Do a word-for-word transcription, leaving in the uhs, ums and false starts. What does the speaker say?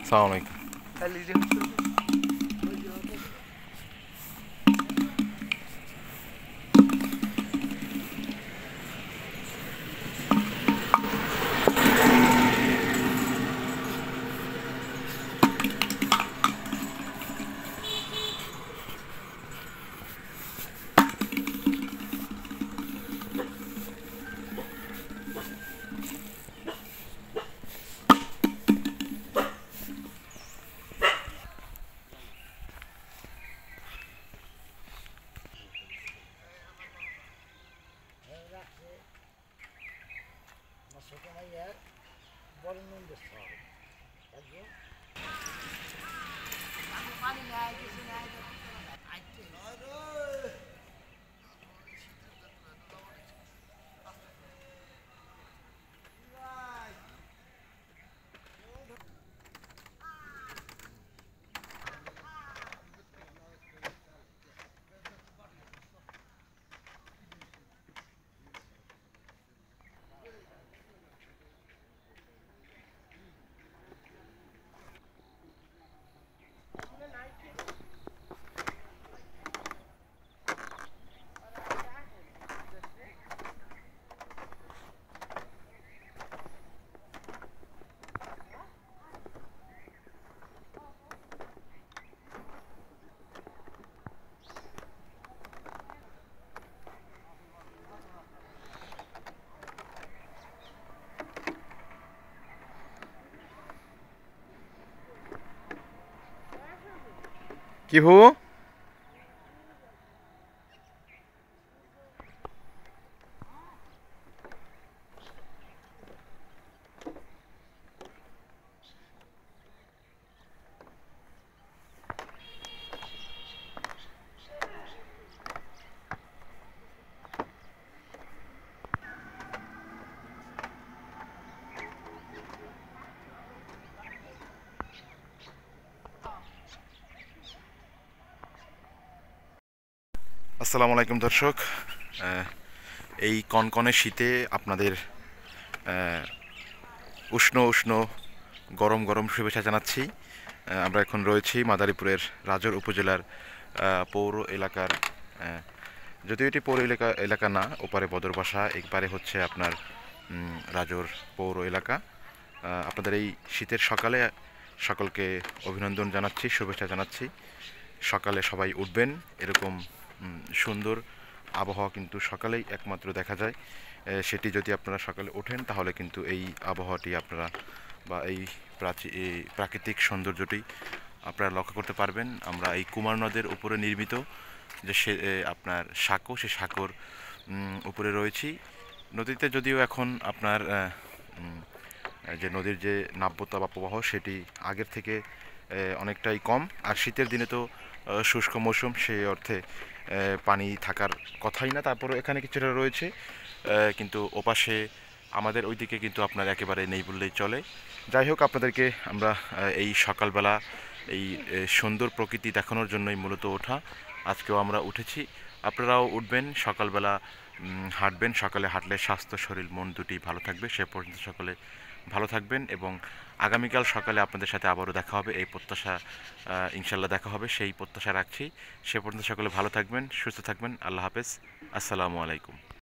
আসসালামু আলাইকুম। কি হো আসসালামু আলাইকুম দর্শক। এই কনকনে শীতে আপনাদের উষ্ণ উষ্ণ গরম গরম শুভেচ্ছা জানাচ্ছি। আমরা এখন রয়েছি মাদারীপুরের রাজর উপজেলার পৌর এলাকার, যদিও এটি পৌর এলাকা এলাকা না, ওপারে বদরবাসা, একবারে হচ্ছে আপনার রাজর পৌর এলাকা। আপনাদের এই শীতের সকালে সকলকে অভিনন্দন জানাচ্ছি, শুভেচ্ছা জানাচ্ছি। সকালে সবাই উঠবেন, এরকম সুন্দর আবহাওয়া কিন্তু সকালেই একমাত্র দেখা যায়। সেটি যদি আপনারা সকালে ওঠেন তাহলে কিন্তু এই আবহাওয়াটি আপনারা বা এই প্রাকৃতিক সৌন্দর্যটি আপনারা লক্ষ্য করতে পারবেন। আমরা এই কুমার নদের উপরে নির্মিত যে সে আপনার সাঁকো, সে সাঁকোর উপরে রয়েছি। নদীতে যদিও এখন আপনার যে নদীর যে নাব্যতা বা প্রবাহ সেটি আগের থেকে অনেকটাই কম, আর শীতের দিনে তো শুষ্ক মৌসুম, সেই অর্থে পানি থাকার কথাই না। তারপরে এখানে কিছুটা রয়েছে, কিন্তু ওপাশে আমাদের ওইদিকে কিন্তু আপনার একেবারে নেই বললেই চলে। যাই হোক, আপনাদেরকে আমরা এই সকালবেলা এই সুন্দর প্রকৃতি দেখানোর জন্যই মূলত ওঠা। আজকেও আমরা উঠেছি, আপনারাও উঠবেন, সকালবেলা হাঁটবেন। সকালে হাঁটলে স্বাস্থ্য, শরীর, মন দুটি ভালো থাকবে। সে পর্যন্ত সকলে ভালো থাকবেন এবং আগামীকাল সকালে আপনাদের সাথে আবারও দেখা হবে, এই প্রত্যাশা ইনশাল্লাহ দেখা হবে, সেই প্রত্যাশা রাখছি। সে পর্যন্ত সকলে ভালো থাকবেন, সুস্থ থাকবেন। আল্লাহ হাফেজ, আসসালামু আলাইকুম।